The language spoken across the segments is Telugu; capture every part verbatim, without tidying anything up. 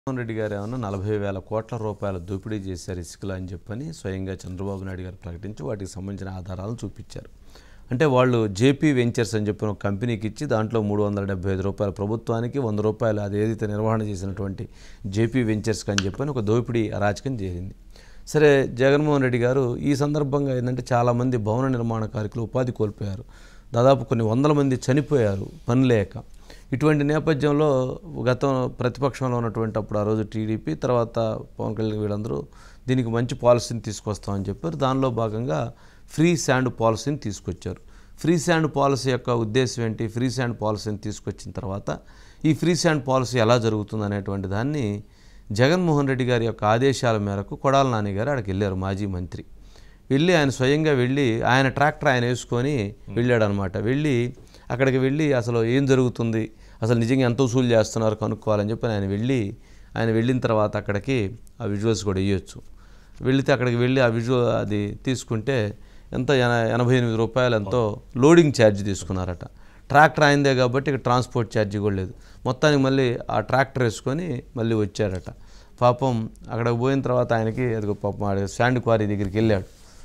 జగన్మోహన్ రెడ్డి గారు ఏమన్నా నలభై వేల కోట్ల రూపాయల దోపిడీ చేశారు ఇసుకలు అని చెప్పని స్వయంగా చంద్రబాబు నాయుడు గారు ప్రకటించి వాటికి సంబంధించిన ఆధారాలను చూపించారు. అంటే వాళ్ళు జేపీ వెంచర్స్ అని చెప్పిన ఒక కంపెనీకి ఇచ్చి దాంట్లో మూడు వందల డెబ్బై ఐదు రూపాయలు ప్రభుత్వానికి వంద రూపాయలు అది ఏదైతే నిర్వహణ చేసినటువంటి జేపీ వెంచర్స్కి అని చెప్పని ఒక దోపిడీ అరాచకం చేసింది. సరే, జగన్మోహన్ రెడ్డి గారు ఈ సందర్భంగా ఏంటంటే చాలామంది భవన నిర్మాణ కార్మికులు ఉపాధి కోల్పోయారు. దాదాపు కొన్ని వందల మంది చనిపోయారు పని లేక. ఇటువంటి నేపథ్యంలో గతం ప్రతిపక్షంలో ఉన్నటువంటి అప్పుడు ఆ రోజు టీడీపీ, తర్వాత పవన్ కళ్యాణ్ వీళ్ళందరూ దీనికి మంచి పాలసీని తీసుకొస్తామని చెప్పారు. దానిలో భాగంగా ఫ్రీ శాండ్ పాలసీని తీసుకొచ్చారు. ఫ్రీ శాండ్ పాలసీ యొక్క ఉద్దేశం ఏంటి? ఫ్రీ శాండ్ పాలసీని తీసుకొచ్చిన తర్వాత ఈ ఫ్రీ శాండ్ పాలసీ ఎలా జరుగుతుంది అనేటువంటి దాన్ని జగన్మోహన్ రెడ్డి గారి యొక్క ఆదేశాల మేరకు కొడాల నాని గారు అక్కడికి వెళ్ళారు, మాజీ మంత్రి. వెళ్ళి ఆయన స్వయంగా వెళ్ళి ఆయన ట్రాక్టర్ ఆయన వేసుకొని వెళ్ళాడు అనమాట. వెళ్ళి అక్కడికి వెళ్ళి అసలు ఏం జరుగుతుంది, అసలు నిజంగా ఎంత వసూలు చేస్తున్నారు కనుక్కోవాలని చెప్పి ఆయన వెళ్ళి ఆయన వెళ్ళిన తర్వాత అక్కడికి ఆ విజువల్స్ కూడా వేయొచ్చు. వెళితే అక్కడికి వెళ్ళి ఆ విజువల్ అది తీసుకుంటే ఎంత ఎనభై ఎనిమిది రూపాయలు ఎంతో లోడింగ్ ఛార్జ్ తీసుకున్నారట. ట్రాక్టర్ అయిందే కాబట్టి ఇక్కడ ట్రాన్స్పోర్ట్ ఛార్జీ కూడా లేదు. మొత్తానికి మళ్ళీ ఆ ట్రాక్టర్ వేసుకొని మళ్ళీ వచ్చారట. పాపం అక్కడికి పోయిన తర్వాత ఆయనకి అది పాపం శాండ్ క్వారీ దగ్గరికి వెళ్ళాడు.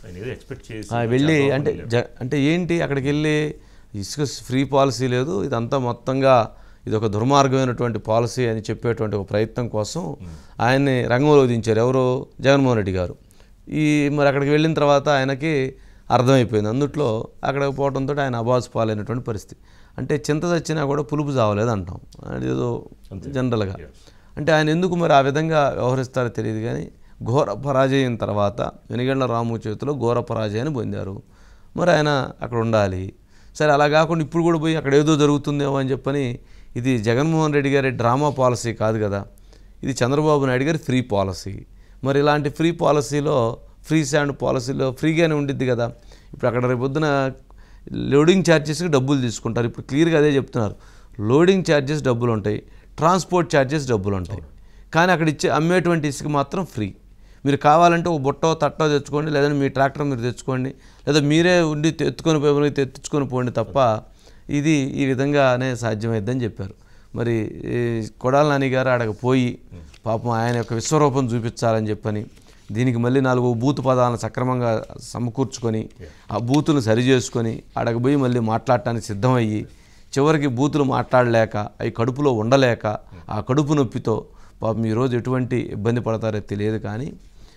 వెళ్ళి అంటే జ అంటే ఏంటి అక్కడికి వెళ్ళి ఇసుక ఫ్రీ పాలసీ లేదు, ఇదంతా మొత్తంగా ఇది ఒక దుర్మార్గమైనటువంటి పాలసీ అని చెప్పేటువంటి ఒక ప్రయత్నం కోసం ఆయన్ని రంగంలో దించారు ఎవరు? జగన్మోహన్ రెడ్డి గారు. ఈ మరి అక్కడికి వెళ్ళిన తర్వాత ఆయనకి అర్థమైపోయింది. అందుట్లో అక్కడికి పోవడంతో ఆయన అబాస్ పాలైనటువంటి పరిస్థితి. అంటే చింత చచ్చినా కూడా పులుపు చావలేదు అంటాం, అదేదో జనరల్గా. అంటే ఆయన ఎందుకు మరి ఆ విధంగా వ్యవహరిస్తారో తెలియదు కానీ ఘోర పరాజయం తర్వాత వెనిగండ్ల రాము చేతిలో ఘోర పరాజయాన్ని పొందారు. మరి ఆయన అక్కడ ఉండాలి. సరే, అలా కాకుండా ఇప్పుడు కూడా పోయి అక్కడ ఏదో జరుగుతుందేమో అని చెప్పని ఇది జగన్మోహన్ రెడ్డి గారి డ్రామా పాలసీ కాదు కదా, ఇది చంద్రబాబు నాయుడు గారి ఫ్రీ పాలసీ. మరి ఇలాంటి ఫ్రీ పాలసీలో ఫ్రీ శాండ్ పాలసీలో ఫ్రీగానే ఉండిద్ది కదా. ఇప్పుడు అక్కడ రేపు పొద్దున లోడింగ్ ఛార్జెస్కి డబ్బులు తీసుకుంటారు. ఇప్పుడు క్లియర్గా అదే చెప్తున్నారు, లోడింగ్ ఛార్జెస్ డబ్బులు ఉంటాయి, ట్రాన్స్పోర్ట్ ఛార్జెస్ డబ్బులు ఉంటాయి. కానీ అక్కడ ఇచ్చే అమ్మేటువంటి ఇసుక మాత్రం ఫ్రీ. మీరు కావాలంటే ఒక బొట్టో తట్టో తెచ్చుకోండి, లేదంటే మీ ట్రాక్టర్ మీరు తెచ్చుకోండి, లేదా మీరే ఉండి ఎత్తుకొని పోయి తెచ్చుకొని పోండి తప్ప ఇది ఈ విధంగానే సాధ్యమైద్దని చెప్పారు. మరి కొడాల నాని గారు ఆడకు పోయి పాపం ఆయన యొక్క విశ్వరూపం చూపించాలని చెప్పని దీనికి మళ్ళీ నాలుగు బూతు పదాలను సక్రమంగా సమకూర్చుకొని ఆ బూతులు సరి చేసుకొని ఆడకు పోయి మళ్ళీ మాట్లాడటానికి సిద్ధమయ్యి చివరికి బూతులు మాట్లాడలేక అవి కడుపులో ఉండలేక ఆ కడుపు నొప్పితో పాపం ఈరోజు ఎటువంటి ఇబ్బంది పడతారో తెలియదు. కానీ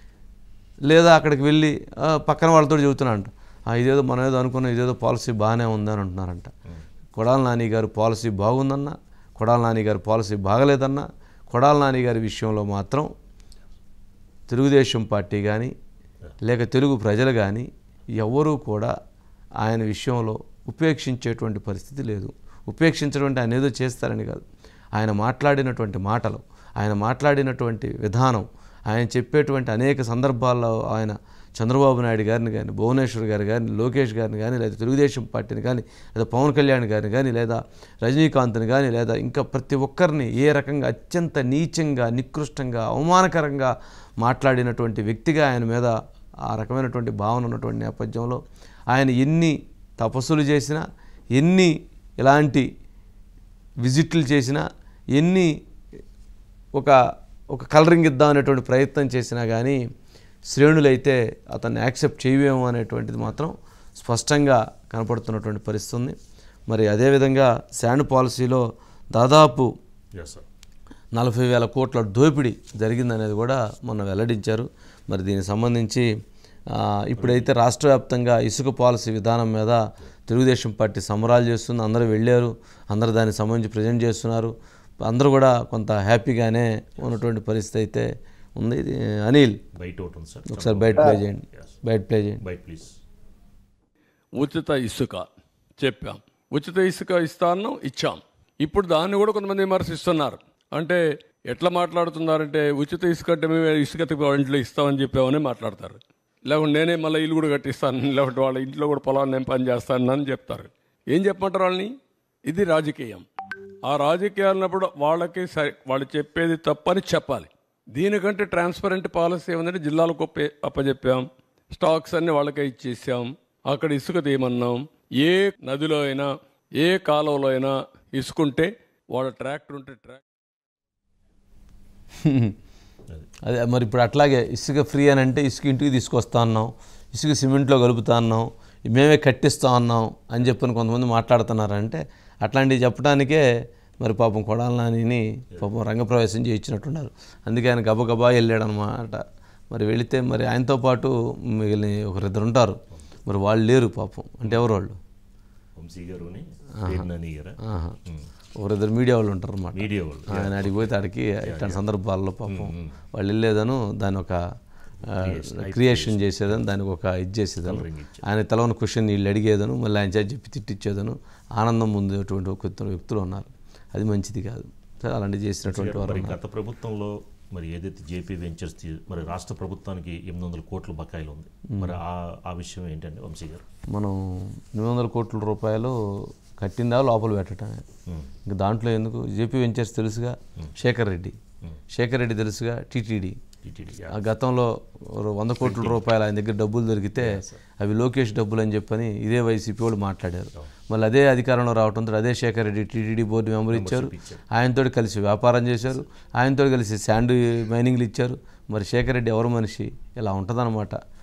లేదా అక్కడికి వెళ్ళి పక్కన వాళ్ళతో చెబుతున్నారంట, ఇదేదో మనం ఏదో అనుకున్నాం, ఇదేదో పాలసీ బాగానే ఉందని అంటున్నారంట. కొడాల నాని గారు పాలసీ బాగుందన్నా, కొడాల నాని గారి పాలసీ బాగలేదన్నా, కొడాల నాని గారి విషయంలో మాత్రం తెలుగుదేశం పార్టీ కానీ లేక తెలుగు ప్రజలు కానీ ఎవరూ కూడా ఆయన విషయంలో ఉపేక్షించేటువంటి పరిస్థితి లేదు. ఉపేక్షించడం ఆయన ఏదో చేస్తారని కాదు, ఆయన మాట్లాడినటువంటి మాటలు, ఆయన మాట్లాడినటువంటి విధానం, ఆయన చెప్పేటువంటి అనేక సందర్భాల్లో ఆయన చంద్రబాబు నాయుడు గారిని కానీ, భువనేశ్వర్ గారు కానీ, లోకేష్ గారిని కానీ, లేదా తెలుగుదేశం పార్టీని కానీ, లేదా పవన్ కళ్యాణ్ గారిని కానీ, లేదా రజనీకాంత్ని కానీ, లేదా ఇంకా ప్రతి ఒక్కరిని ఏ రకంగా అత్యంత నీచంగా, నికృష్టంగా, అవమానకరంగా మాట్లాడినటువంటి వ్యక్తిగా ఆయన మీద ఆ రకమైనటువంటి భావన ఉన్నటువంటి నేపథ్యంలో ఆయన ఎన్ని తపస్సులు చేసినా, ఎన్ని ఇలాంటి విజిట్లు చేసినా, ఎన్ని ఒక ఒక కలరింగ్ ఇద్దాం అనేటువంటి ప్రయత్నం చేసినా కానీ శ్రేణులైతే అతన్ని యాక్సెప్ట్ చేయవేమో అనేటువంటిది మాత్రం స్పష్టంగా కనపడుతున్నటువంటి పరిస్థితి ఉంది. మరి అదేవిధంగా శాండ్ పాలసీలో దాదాపు నలభై వేల కోట్ల దోపిడీ జరిగిందనేది కూడా మొన్న వెల్లడించారు. మరి దీనికి సంబంధించి ఇప్పుడైతే రాష్ట్ర వ్యాప్తంగా ఇసుక పాలసీ విధానం మీద తెలుగుదేశం పార్టీ సంబరాలు చేస్తుంది. అందరూ వెళ్ళారు, అందరూ దానికి సంబంధించి ప్రజెంట్ చేస్తున్నారు. అందరూ కూడా కొంత హ్యాపీగానే ఉన్నటువంటి పరిస్థితి అయితే ఉంది. అనిల్ ఒకసారి బయట ప్లే చేయండి, బయట ప్లే చేయండి. ఉచిత ఇసుక చెప్పాం, ఉచిత ఇసుక ఇస్తాను ఇచ్చాం. ఇప్పుడు దాన్ని కూడా కొంతమంది విమర్శిస్తున్నారు. అంటే ఎట్లా మాట్లాడుతున్నారంటే ఉచిత ఇసుక అంటే మేము ఇసుక ఇంట్లో ఇస్తామని చెప్పామని మాట్లాడతారు. లేకుంటే నేనే మళ్ళీ ఇల్లు కూడా కట్టిస్తాను, లేకుంటే వాళ్ళ ఇంట్లో కూడా పొలాన్ని నేను పని చేస్తాను అని చెప్తారు. ఏం చెప్పమంటారు వాళ్ళని? ఇది రాజకీయం. ఆ రాజకీయాలు ఉన్నప్పుడు వాళ్ళకి వాళ్ళు చెప్పేది తప్పని చెప్పాలి. దీనికంటే ట్రాన్స్పరెంట్ పాలసీ ఏమంటే జిల్లాలకు అప్పచెప్పాం, స్టాక్స్ అన్ని వాళ్ళకే ఇచ్చేసాం, అక్కడ ఇసుక తీయమన్నాం. ఏ నదిలో అయినా ఏ కాలువలో అయినా ఇసుకుంటే వాళ్ళ ట్రాక్టర్ ఉంటే ట్రాక్ అదే మరి ఇప్పుడు అట్లాగే ఇసుక ఫ్రీ అని అంటే ఇసుక ఇంటికి తీసుకొస్తా అన్నాం, ఇసుక సిమెంట్లో కలుపుతా అన్నాం, మేమే కట్టిస్తా అన్నాం అని చెప్పని కొంతమంది మాట్లాడుతున్నారంటే అట్లాంటివి చెప్పడానికే మరి పాపం కొడాల నానిని పాపం రంగప్రవేశం చేయించినట్టున్నారు. అందుకే ఆయన గబగబా వెళ్ళాడనమాట. మరి వెళితే మరి ఆయనతో పాటు మిగిలిన ఒకరిద్దరు ఉంటారు, మరి వాళ్ళు లేరు పాపం. అంటే ఎవరు వాళ్ళు? ఒకరిద్దరు మీడియా వాళ్ళు ఉంటారు అన్నమాట. ఆయన అడిగి పోతే ఆడికి ఇట్లాంటి సందర్భాల్లో పాపం వాళ్ళు వెళ్ళేదను దాని ఒక క్రియేషన్ చేసేదని, దానికి ఒక ఇది చేసేదను, ఆయన తెలవని క్వశ్చన్ వీళ్ళు అడిగేదను, మళ్ళీ ఆయన చేసి చెప్పి తిట్టించేదను, ఆనందం పొందేటువంటి ఒక వ్యక్తులు ఉన్నారు. అది మంచిది కాదు. అలాంటివి చేసినటువంటి వారు. గత ప్రభుత్వంలో మరి ఏదైతే జేపీ వెంచర్స్ మరి రాష్ట్ర ప్రభుత్వానికి ఎనిమిది వందల కోట్ల బకాయిలు ఉంది, మరి ఆ ఆ విషయం ఏంటంటే వంశీ గారు? మనం ఎనిమిది వందల కోట్ల రూపాయలు కట్టిందా లోపల పెట్టడమే. ఇంకా దాంట్లో ఎందుకు? జేపీ వెంచర్స్ తెలుసుగా, శేఖర్ రెడ్డి శేఖర్ రెడ్డి తెలుసుగా, టీటీడీ. ఆ గతంలో వంద కోట్ల రూపాయలు ఆయన దగ్గర డబ్బులు దొరికితే అవి లోకేష్ డబ్బులు అని చెప్పని ఇదే వైసీపీ వాళ్ళు మాట్లాడారు. మళ్ళీ అదే అధికారంలో రావడంతో అదే Shekar Reddy TTD board member ఇచ్చారు, ఆయనతో కలిసి వ్యాపారం చేశారు, ఆయనతో కలిసి శాండ్ మైనింగ్లు ఇచ్చారు. మరి శేఖర్ రెడ్డి ఎవరు మనిషి? ఇలా ఉంటుందన్నమాట.